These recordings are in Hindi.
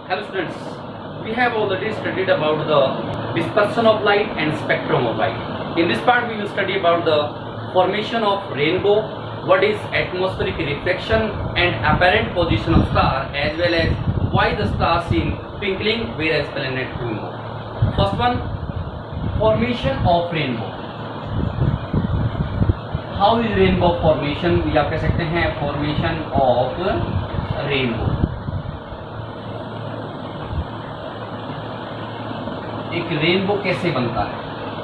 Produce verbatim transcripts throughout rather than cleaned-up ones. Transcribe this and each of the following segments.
Hello students, we have already studied about the dispersion of light and spectrum of light. In this part we will study about the formation of rainbow, what is atmospheric reflection and apparent position of star, as well as why the stars seem twinkling whereas planet do not. First one, formation of rainbow. How is rainbow formation? या कह सकते हैं formation of rainbow. एक रेनबो कैसे बनता है?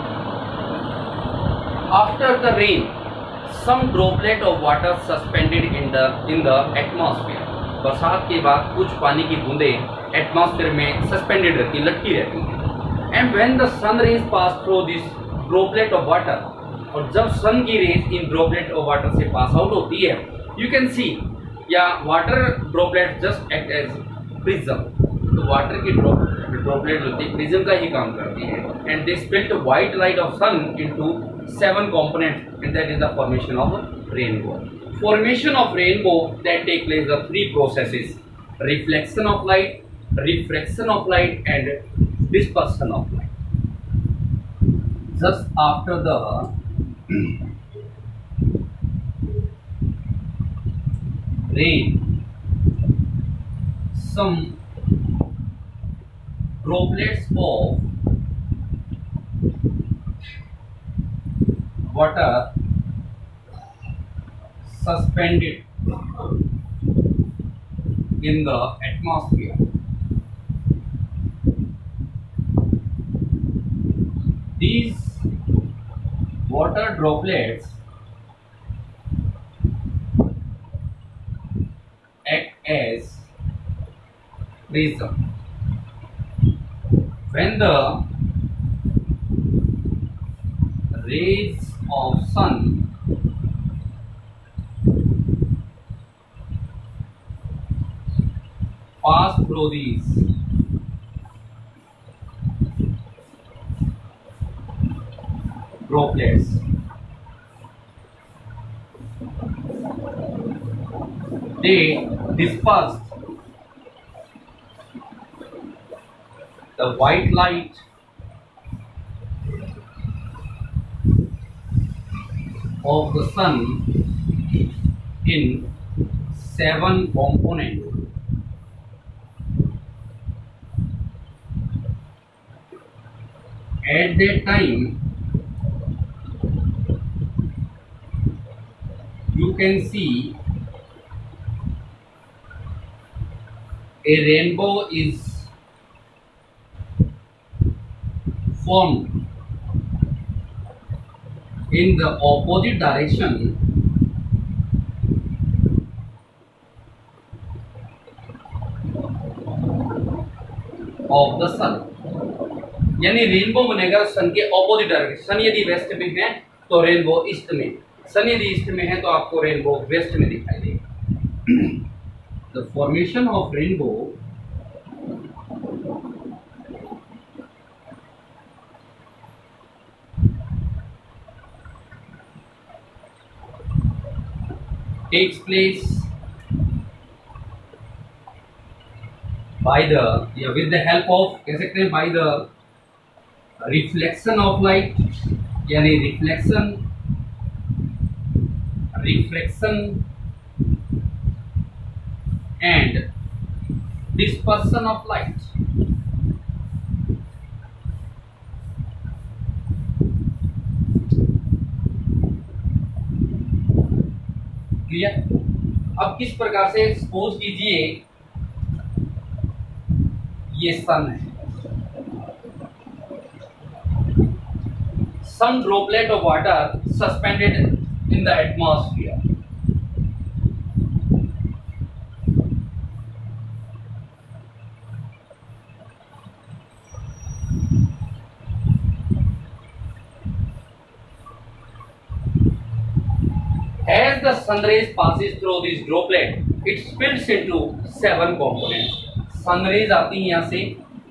After the rain, some droplet of water suspended in the in the atmosphere. बरसात के बाद कुछ पानी की बूंदें एटमॉस्फेयर में सस्पेंडेड रहती, लटकी रहती हैं. And when the sun rays pass through this droplet of water, और जब सन की rays in droplet of water से पास आउट होती है, यू कैन सी या water droplet just act as prism. तो वाटर की ड्रॉपलेट होती है प्रिज्म का ही काम करती है. And they split white light of sun into seven components and that is the formation of rainbow. Formation of rainbow that take place the three processes: reflection of light, refraction of light and dispersion of light. Just after the rain, some droplets of water suspended in the atmosphere. These water droplets act as prism. When the rays of sun pass through these droplets, they dispersed the white light of the sun in seven components. At that time, you can see a rainbow is formed in the opposite direction of the sun. यानी रेनबो बनेगा सन के ऑपोजिट डायरेक्शन. सन यदि वेस्ट में है तो रेनबो ईस्ट में, सन यदि ईस्ट में है तो आपको रेनबो वेस्ट में दिखाई देगा. The formation of rainbow takes place by the yeah, with the help of कह सकते हैं by the reflection of light, यानी reflection, refraction and dispersion of light. Clear? अब किस प्रकार से सपोज कीजिए ये सन है. Some droplet of water suspended in the atmosphere. As the sun rays passes through this droplet, it splits into seven components. Sun rays आती हैं यहाँ से.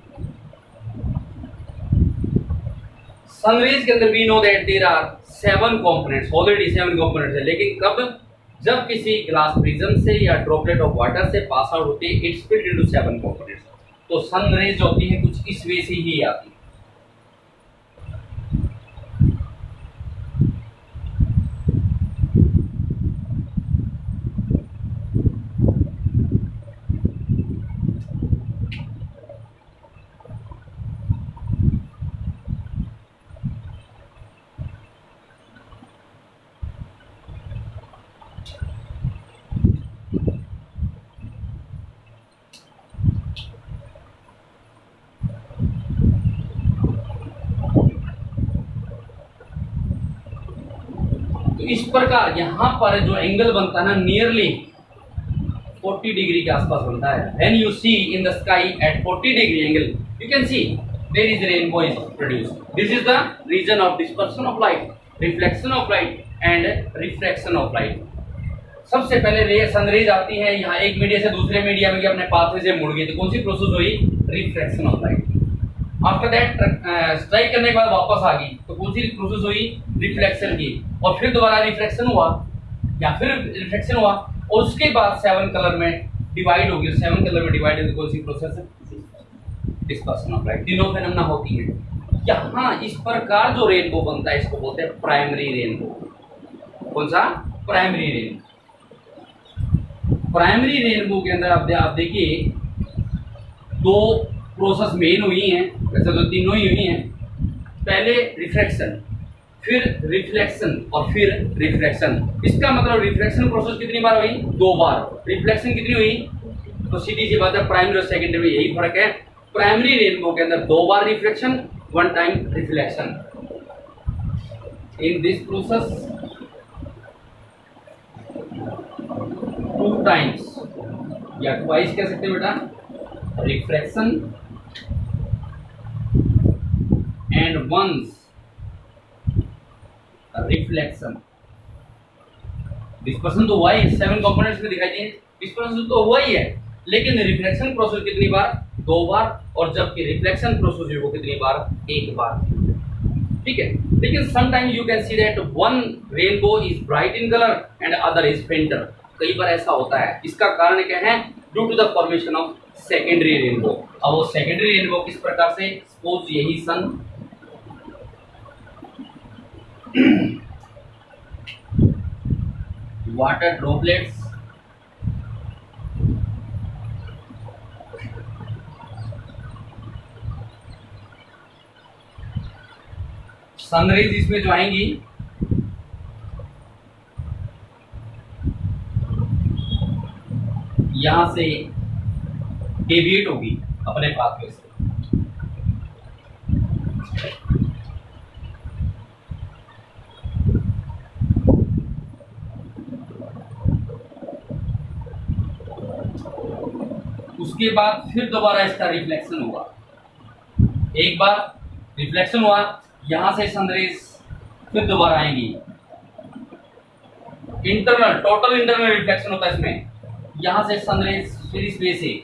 Sun rays के अंदर we know that there are seven components. Already seven components है. लेकिन कब जब किसी ग्लास प्रिज्म से या ड्रॉपलेट ऑफ वाटर से पास आउट होती है, it split into seven components. तो सन रेज होती है कुछ इस वे से ही आती है। तो इस प्रकार यहाँ पर जो एंगल बनता है ना, नियरली चालीस डिग्री के आसपास बनता है। When you see in the sky at चालीस degree angle, you can see there is rainbow is produced. This is the reason of dispersion of light, reflection of light and refraction of light. सबसे पहले रे सनरेज आती है यहाँ, एक मीडिया से दूसरे मीडिया में अपने पाथवे से मुड़ गई, तो कौन सी प्रोसेस हुई? Refraction of light. After that strike करने के बाद वापस आ गई, तो कौन सी प्रोसेस हुई? रिफ्लेक्शन की। और फिर दोबारा रिफ्लेक्शन हुआ या फिर रिफ्लेक्शन हुआ, और उसके बाद सेवन कलर में डिवाइड होगी। सेवन कलर में डिवाइड होगी, कौन सी प्रोसेस है? Dispersion of light. तीनों फेनोमेना होती है। यहाँ इस प्रकार जो रेनबो बनता है इसको बोलते हैं प्राइमरी रेनबो। कौन सा? Primary rainbow. प्राइमरी रेनबो के अंदर आप, दे, आप देखिए दो प्रोसेस मेन हुई हैं, वैसे तो तीनों ही हुई हैं। पहले रिफ्रैक्शन, फिर रिफ्लेक्शन और फिर रिफ्रैक्शन। इसका मतलब रिफ्रैक्शन प्रोसेस कितनी बार हुई? दो बार। रिफ्लेक्शन कितनी हुई? तो सीधी सी बात है, प्राइमरी और सेकेंडरी में यही फर्क है। प्राइमरी रेनबो के अंदर दो बार reflection, one time reflection. In this process two times या ट्वाइस कह सकते हैं बेटा, refraction and once reflection. Dispersion तो हुआ ही, सेवन कंपोनेंट्स में दिखाई दिए, डिस्पर्शन तो हुआ ही है, लेकिन रिफ्लेक्शन प्रोसेस कितनी बार? दो बार। और जबकि रिफ्लेक्शन प्रोसेस है वो कितनी बार? एक बार। ठीक है, लेकिन sometime you can see that one rainbow is bright in colour and other is fainter. कई बार ऐसा होता है। इसका कारण क्या है? Due to the formation of secondary rainbow. अब वो सेकेंडरी रेनबो किस प्रकार से? सपोज यही सन वाटर ड्रॉपलेट्स सनरेज इसमें जो आएंगी, यहां से डेविएट होगी अपने पाथवे से। उसके बाद फिर दोबारा इसका रिफ्लेक्शन होगा। एक बार रिफ्लेक्शन हुआ, यहां से सनरेज फिर दोबारा आएंगी। इंटरनल, टोटल इंटरनल रिफ्लेक्शन होता है इसमें। यहां से सनरेज फिर इस वे से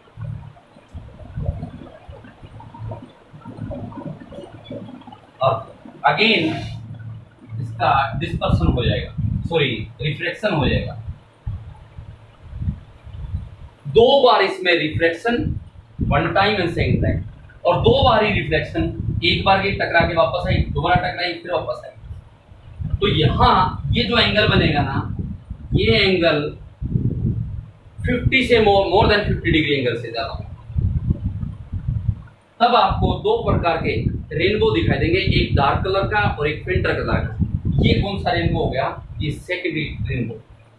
और अगेन इसका डिस्पर्शन हो जाएगा, सॉरी रिफ्लेक्शन हो जाएगा। दो बार इसमें reflection, one time and second time, और दो बार ही रिफ्लेक्शन। एक बार की टकरा के वापस आई, दोबारा टकराई, फिर वापस आई। तो यहां ये जो एंगल बनेगा ना, ये एंगल फिफ्टी से more more than fifty degree angle से ज्यादा। तब आपको दो प्रकार के रेनबो दिखाई देंगे, एक डार्क कलर का और एक फेंटर कलर का। ये कौन सा रेनबो हो गया? ये सेकेंडरी रेनबो।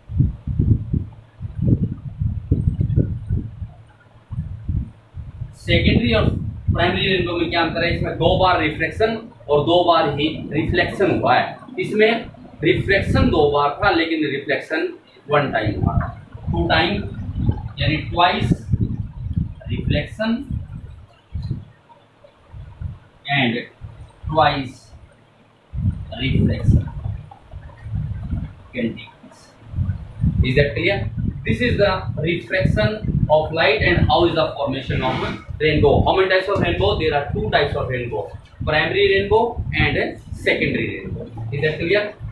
सेकेंडरी और प्राइमरी रेनबो में क्या अंतर है? इसमें दो बार रिफ्लेक्शन और दो बार ही रिफ्लेक्शन हुआ है। इसमें रिफ्लेक्शन दो बार था, लेकिन रिफ्लेक्शन वन टाइम हुआ। टू टाइम यानी twice reflection and twice reflection can take place. Is that clear? This is the refraction of light and how is the formation of rainbow. How many types of rainbow? There are two types of rainbow: primary rainbow and secondary rainbow. Is that clear?